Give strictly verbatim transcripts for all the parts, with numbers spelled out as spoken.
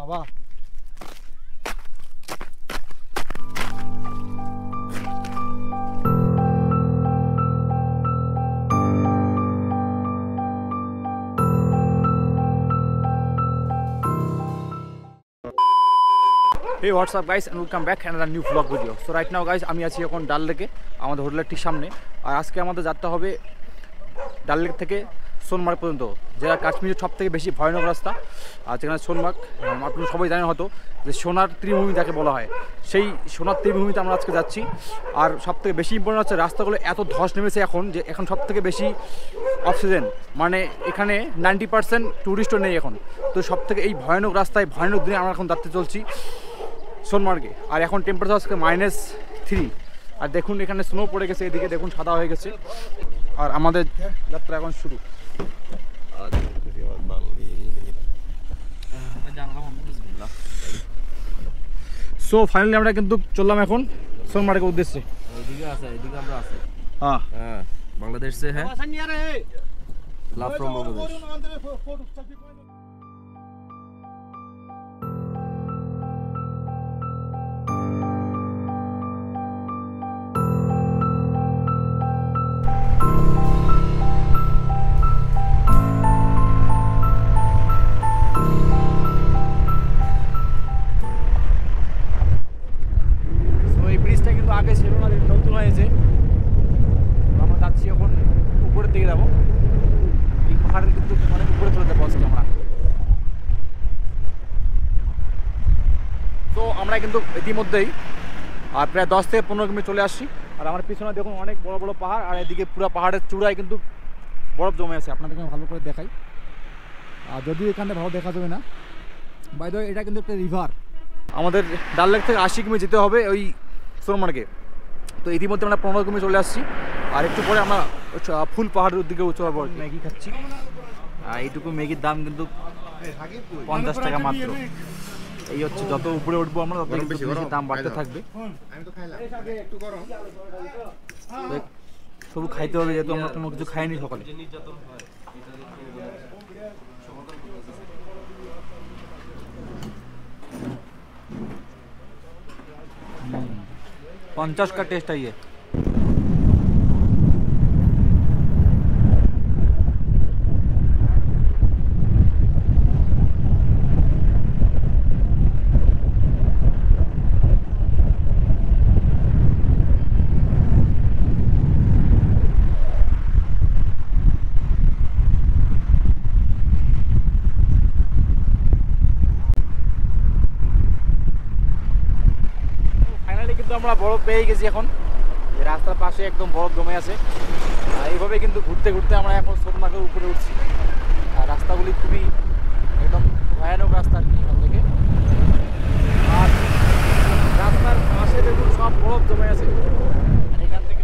বাবা Hey, what's up guys and welcome back another new vlog video. So right now guys আমি আছি এখন ডাল লেকে আমাদের হোটেলের ঠিক সামনে। আর আজকে আমাদের যাত্রা হবে ডাল লেক থেকে সোনমার্গ পর্যন্ত, যেটা কাশ্মীরের সব থেকে বেশি ভয়ানক রাস্তা। আর যেখানে সোনমার্গ আপনারা সবাই জানেন হয়তো যে সোনার ত্রিভূমি যাকে বলা হয়, সেই সোনার ত্রিভূমিতে আমরা আজকে যাচ্ছি। আর সব থেকে বেশি ইম্পর্টেন্ট হচ্ছে রাস্তাগুলো এত ধস নেমেছে এখন, যে এখন সব থেকে বেশি অক্সিজেন, মানে এখানে নাইনটি পার্সেন্ট ট্যুরিস্টও নেই এখন। তো সব থেকে এই ভয়ানক রাস্তায় ভয়ানক দিনে আমরা এখন যাত্রা চলছি সোনমার্গে। আর এখন টেম্পারেচার আজকে মাইনাস থ্রি। আর দেখুন এখানে স্নো পড়ে গেছে, এদিকে দেখুন সাদা হয়ে গেছে। আর আমাদের যাত্রা এখন শুরু। সো ফাইনালি আমরা কিন্তু চললাম এখন সোনমার্গের উদ্দেশ্যে। এদিকে আছে, এদিকে আমরা আছে। হ্যাঁ হ্যাঁ, বাংলাদেশ से है, लाभ फ्रॉम बांग्लादेश। আগে ছিল না, নতুন হয়েছে। আমরা যাচ্ছি এখন উপরের দিকে যাবো, এই পাহাড়ের কিন্তু অনেক উপরে চলে যাবো আজকে আমরা। তো আমরা কিন্তু ইতিমধ্যেই আর প্রায় দশ থেকে পনেরো কিলোমিটার চলে আসছি। আর আমার পিছনে দেখুন অনেক বড় বড় পাহাড়, আর এদিকে পুরো পাহাড়ের চূড়ায় কিন্তু বরফ জমে আছে। আপনাদেরকে ভালো করে দেখাই, আর যদিও এখানে ভালো দেখা যাবে না। বাই দ্য ওয়ে এটা কিন্তু একটা রিভার। আমাদের ডাল লেক থেকে আশি কিমি যেতে হবে ওই সোনমার্গে। তো ইতিমধ্যে আমরা পনেরো কিমি চলে আসছি। আর একটু পরে আমরা ফুল পাহাড়ের দিকে চড়াবো। ম্যাগি খাচ্ছি, আর এইটুকু ম্যাগির দাম কিন্তু পঞ্চাশ টাকা মাত্র। এই হচ্ছে যত উপরে উঠবো আমরা তত বেশি দাম বাড়তে থাকবে। সবু খাইতে হবে, যেহেতু আমরা কোনো কিছু খাইনি সকালে। पचास का टेस्ट है ये। আমরা বরফ পেয়ে গেছি এখন, রাস্তার পাশে একদম বরফ জমে আছে। এইভাবে কিন্তু ঘুরতে ঘুরতে আমরা এখন সোনমার্গের উপরে উঠছি। আর রাস্তাগুলি খুবই একদম ভয়ানক রাস্তা আর কি এখান থেকে। আর রাস্তার পাশে দেখুন সব বরফ জমে আছে। এখান থেকে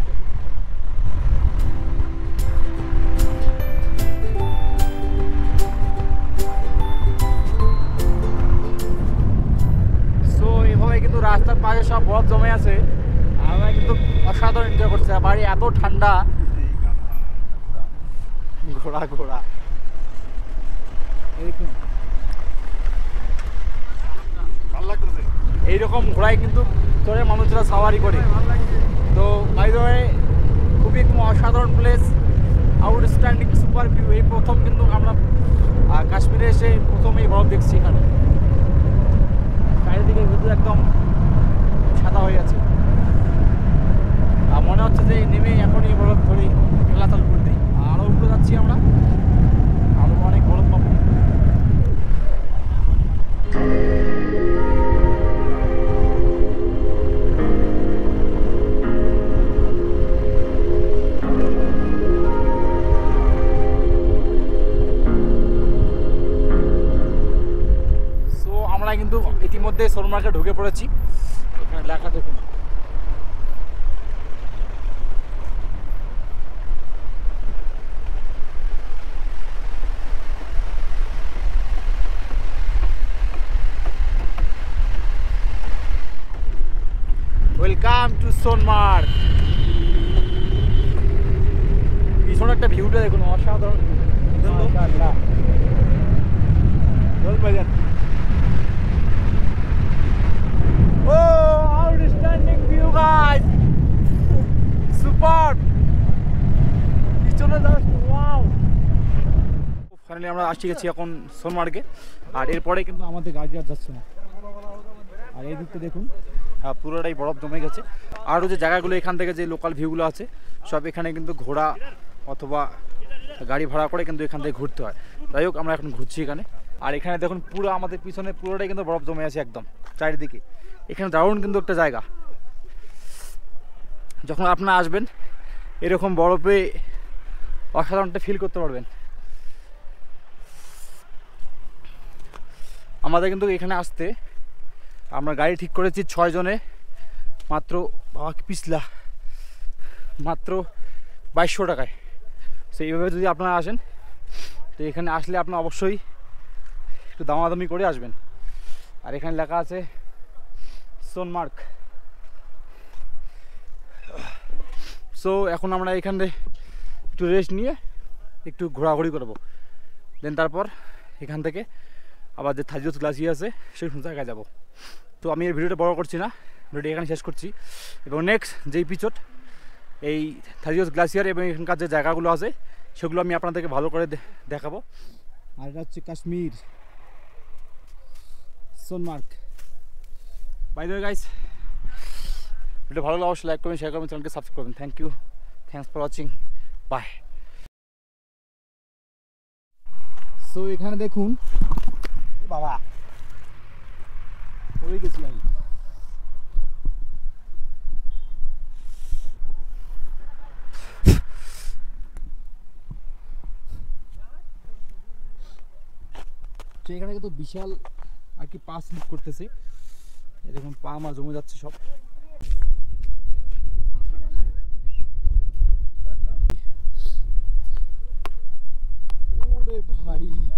সো এইভাবে কিন্তু রাস্তার পাশে সব বরফ জমে আছে। আমরা কিন্তু অসাধারণ এনজয় করছি। বাড়ি এত ঠান্ডা, ঘোড়া ঘোড়া এইরকম ঘোড়ায় কিন্তু চড়ে মানুষরা সাওয়ারি করে। তো বাই দ্য ওয়ে খুবই অসাধারণ প্লেস, আউটস্ট্যান্ডিং সুপার ভিউ। এই প্রথম কিন্তু আমরা কাশ্মীরে এসে প্রথম এই বরফ দেখছি। এখানে চারিদিকে কিন্তু একদম সাদা হয়ে আছে। মনে হচ্ছে যে নেমে এখনই বরফ ধরে খেলা চালু করে দিই। আরও উপরে যাচ্ছি আমরা, আরও অনেক বরফ পাবো। সো আমরা কিন্তু ইতিমধ্যে সোনমার্গে ঢুকে পড়েছি। এখানে লেখা দেখুন, ওয়েলকাম টু সোনমার্গ। পিছনে একটা ভিউটা দেখুন, অসাধারণ। মাশাআল্লাহ, জল বাজার ফাইনালি আমরা আসছি গেছি এখন সোনমার্গে। আর এরপরে কিন্তু আমাদের গাড়ি আর যাচ্ছে না। আর এই দিকটা দেখুন পুরোটাই বরফ জমে গেছে। আরও যে জায়গাগুলো এখান থেকে যে লোকাল ভিউগুলো আছে সব এখানে কিন্তু ঘোড়া অথবা গাড়ি ভাড়া করে কিন্তু এখান থেকে ঘুরতে হয়। যাই হোক আমরা এখন ঘুরছি এখানে। আর এখানে দেখুন পুরো আমাদের পিছনে পুরোটাই কিন্তু বরফ জমে আছে একদম চারিদিকে। এখানে দারুণ কিন্তু একটা জায়গা, যখন আপনারা আসবেন এরকম বরফে অসাধারণটা ফিল করতে পারবেন। আমাদের কিন্তু এখানে আসতে আমরা গাড়ি ঠিক করেছি ছয় জনে, মাত্র বাবা কি পিছলা, মাত্র বাইশশো টাকায়। তো এইভাবে যদি আপনারা আসেন তো এখানে আসলে আপনারা অবশ্যই একটু দামাদামি করে আসবেন। আর এখানে লেখা আছে সোনমার্গ। সো এখন আমরা এখানে একটু রেস্ট নিয়ে একটু ঘোরাঘুরি করবো, দেন তারপর এখান থেকে আবার যে থাজিওস গ্লাসিয়ার আছে সেই জায়গায় যাবো। তো আমি এই ভিডিওটা বড় করছি না, ভিডিওটা এখানে শেষ করছি। এবং নেক্সট যেই পিছট এই থাজিওস গ্লাসিয়ার এবং এখানকার যে জায়গাগুলো আছে সেগুলো আমি আপনাদেরকে ভালো করে দেখাবো। আর এটা হচ্ছে Kashmir Sonmarg. By the way guys, video ভালো লাগলে অবশ্যই লাইক করবেন, শেয়ার করবেন, চ্যানেলকে সাবস্ক্রাইব করবেন। Thank you, thanks for watching, bye. So এখানে দেখুন বাবা পড়ে গেছিলাম। তো এখানে কিন্তু বিশাল আর কি পা স্লিপ করতেছে, এরকম পা আমার জমে যাচ্ছে সব। ওরে ভাই